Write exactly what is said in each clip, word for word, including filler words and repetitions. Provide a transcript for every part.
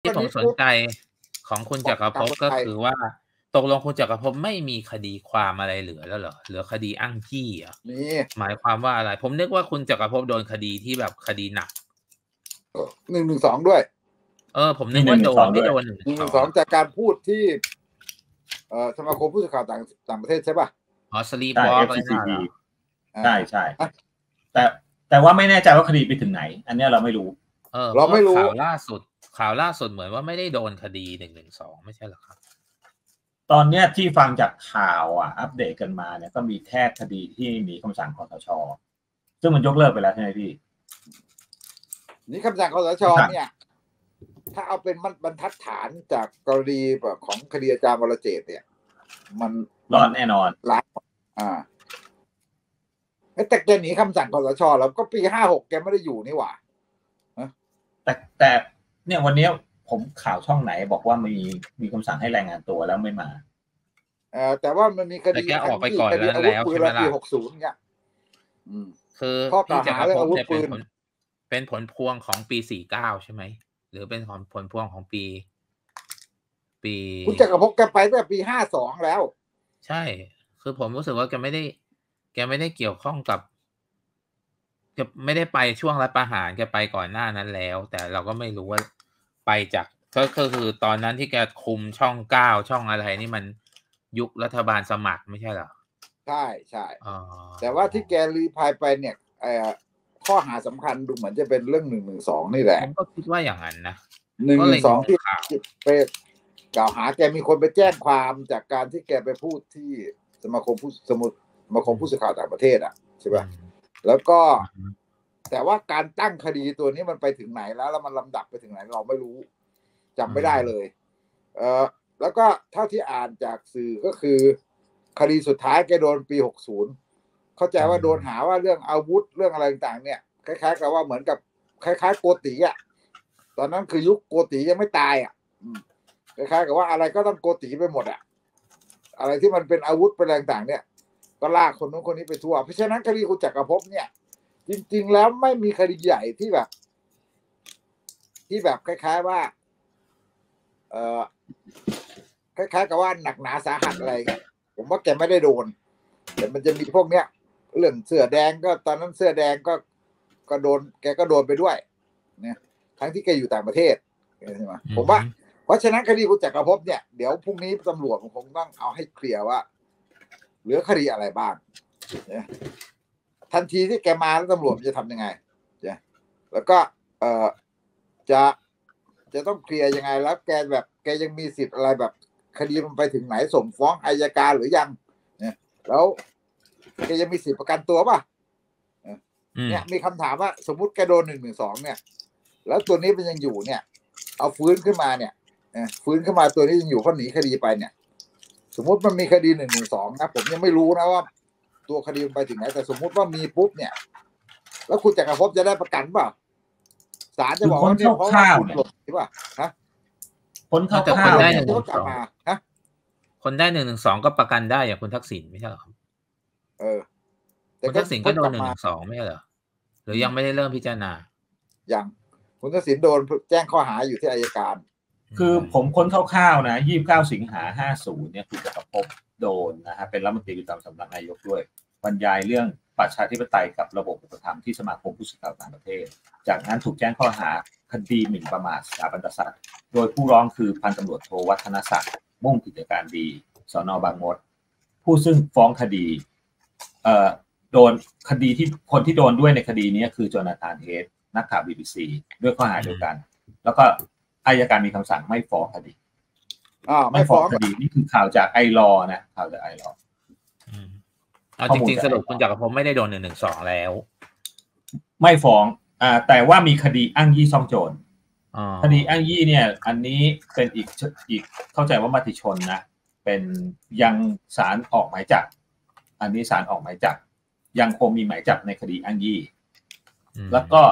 ที่ผมสนใจของคุณจักรภพก็คือว่าตกลงคุณจักรภพไม่มีคดีความอะไรเหลือแล้วเหรอเหลือคดีอ้างยี่เหรอนี่หมายความว่าอะไรผมนึกว่าคุณจักรภพโดนคดีที่แบบคดีหนักหนึ่งหนึ่งสองด้วยเออผมนึกว่าโดนไม่โดนหนึ่งหนึ่งสองจากการพูดที่เอ่อสมาคมผู้สื่อข่าวต่างต่างประเทศใช่ป่ะอ๋อสลีปวอล์กอะไรนั่นเหรอใช่ใช่แต่แต่ว่าไม่แน่ใจว่าคดีไปถึงไหนอันนี้เราไม่รู้เออเราไม่รู้ข่าวล่าสุดข่าวล่าสุดเหมือนว่าไม่ได้โดนคดีหนึ่งหนึ่งสองไม่ใช่หรอครับตอนเนี้ยที่ฟังจากข่าวอ่ะอัปเดตกันมาเนี่ยก็มีแค่คดีที่มีคำสั่งคสช.ซึ่งมันยกเลิกไปแล้วใช่ไหมพี่นี่คำสั่งคสช.เนี่ยถ้าเอาเป็นบรรทัดฐานจากกรณีแบบของคดีอาจารย์วรเจตน์เนี่ยมันรอดแน่นอนล้านอ่าแต่แกหนีคำสั่งคสช.แล้วก็ปีห้าหกแกไม่ได้อยู่นี่หว่าแต่แต่เนี่ยวันนี้ผมข่าวช่องไหนบอกว่ามีมีคำสั่งให้รายงานตัวแล้วไม่มาเออแต่ว่ามันมีคดีแกออกไปก่อนแล้วแล้วใช่ไหมล่ะปีหกสิบเนี่ยคือพี่จักรภพเนี่ยเป็นผลเป็นผลพวงของปีสี่เก้าใช่ไหมหรือเป็นผลพวงของปีปีคุณจักรภพแกไปตั้งแต่ปีห้าสองแล้วใช่คือผมรู้สึกว่าแกไม่ได้แกไม่ได้เกี่ยวข้องกับแกไม่ได้ไปช่วงรัฐประหารแกไปก่อนหน้านั้นแล้วแต่เราก็ไม่รู้ว่าไปจากก็คือตอนนั้นที่แกคุมช่องเก้าช่องอะไรนี่มันยุครัฐบาลสมัครไม่ใช่เหรอใช่ใช่แต่ว่าที่แกรีพายไปเนี่ยไอ้ข้อหาสำคัญดูเหมือนจะเป็นเรื่องหนึ่งหนึ่งสองนี่แหละผมก็คิดว่าอย่างนั้นนะหนึ่งหนึ่งสองที่ไปกล่าวหาแกมีคนไปแจ้งความจากการที่แกไปพูดที่สมาคมผู้สมุดสมาคมผู้สื่อข่าวต่างประเทศอ่ะใช่ป่ะแล้วก็แต่ว่าการตั้งคดีตัวนี้มันไปถึงไหนแล้วแล้วมันลำดับไปถึงไหนเราไม่รู้จำไม่ได้เลยเออแล้วก็เท่าที่อ่านจากสื่อก็คือคดีสุดท้ายแกโดนปีหกสิบเข้าใจว่าโดนหาว่าเรื่องอาวุธเรื่องอะไรต่างๆเนี่ยคล้ายๆกับว่าเหมือนกับคล้ายๆโกติอ่ะตอนนั้นคือยุคโกติยังไม่ตายอ่ะคล้ายๆกับว่าอะไรก็ต้องโกติไปหมดอ่ะอะไรที่มันเป็นอาวุธเป็นอะไรต่างๆเนี่ยก็ลากคนนู้นคนนี้ไปทั่วเพราะฉะนั้นคดีคุณจักรภพเนี่ยจริงๆแล้วไม่มีคดีใหญ่ที่แบบที่แบบคล้ายๆว่าเอ่อคล้ายๆกับว่าหนักหนาสาหัสอะไรเงี้ยผมว่าแกไม่ได้โดนแต่มันจะมีพวกเนี้ยเรื่องเสื้อแดงก็ตอนนั้นเสื้อแดงก็ก็โดนแกก็โดนไปด้วยเนี่ยทั้งที่แกอยู่ต่างประเทศใช่ไหมผมว่าเพราะฉะนั้นคดีคุณจักรภพเนี่ยเดี๋ยวพรุ่งนี้ตำรวจผมคงต้องเอาให้เคลียร์ว่าเหลือคดีอะไรบ้างเนี่ยทันทีที่แกมาแล้วตำรวจจะทำยังไงเนี่ยแล้วก็เอ่อจะจะต้องเคลียร์ยังไงแล้วแกแบบแกยังมีสิทธิ์อะไรแบบคดีมันไปถึงไหนส่งฟ้องอัยการหรือยังเนี่ยแล้วแกยังมีสิทธิ์ประกันตัวป่ะเนี่ยมีคำถามว่าสมมุติแกโดนหนึ่งหนึ่งสองเนี่ยแล้วตัวนี้มันยังอยู่เนี่ยเอาฟื้นขึ้นมาเนี่ยฟื้นขึ้นมาตัวนี้ยังอยู่เพราะหนีคดีไปเนี่ยสมมุติมันมีคดีหนึ่งหนึ่งสองนะผมยังไม่รู้นะว่าตัวคดีมันไปถึงไหนแต่สมมุติว่ามีปุ๊บเนี่ยแล้วคุณจักรภพจะได้ประกันเปล่าศาลจะบอกว่าเนี่ยเพราะว่าคุณหลบใช่ป่ะฮะคนเข้าข่าวได้หนึ่งหนึ่งสองคนได้หนึ่งหนึ่งสองก็ประกันได้อย่างคุณทักษิณไม่ใช่หรอเออคุณทักษิณก็โดนหนึ่งหนึ่งสองไม่ใช่เหรอหรือยังไม่ได้เริ่มพิจารณายังคุณทักษิณโดนแจ้งข้อหาอยู่ที่อัยการคือผมค้นคร่าวๆนะยี่สิบเก้าสิงหาห้าสิบเนี่ยคุณจักรภพโดนนะฮะเป็นรัฐมนตรีประจำสำนักนายกด้วยบรรยายเรื่องประชาธิปไตยกับระบบอุปถัมภ์ที่สมาคมผู้สื่อข่าวต่างประเทศจากนั้นถูกแจ้งข้อหาคดีหมิ่นประมาทสถาบันกษัตริย์โดยผู้ร้องคือพันตำรวจโทวัฒนศักดิ์มุ่งกิจการดีสน.บางมดผู้ซึ่งฟ้องคดีเอ่อโดนคดีที่คนที่โดนด้วยในคดีนี้คือโจนาธานเฮดนักข่าว บี บี ซี ด้วยข้อหาเดียวกันแล้วก็อัยการมีคำสั่งไม่ฟ้องคดีไม่ฟ้องคดีนี่คือข่าวจากไอลอนะข่าวจากไอลอเอาจริงๆสรุปคุณจักรภพไม่ได้โดนหนึ่งหนึ่งสองแล้วไม่ฟ้องอ่าแต่ว่ามีคดีอ้างยี่ซ่องโจรคดีอ้างยี่เนี่ยอันนี้เป็นอีกอีกเข้าใจว่ามติชนนะเป็นยังศาลออกหมายจับอันนี้ศาลออกหมายจับยังคงมีหมายจับในคดีอ้างยี่แล้วก็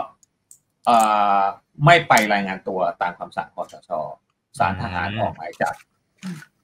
อ่าไม่ไปรายงานตัวตามคำสั่งคสช.ศาลทหารออกหมายจับ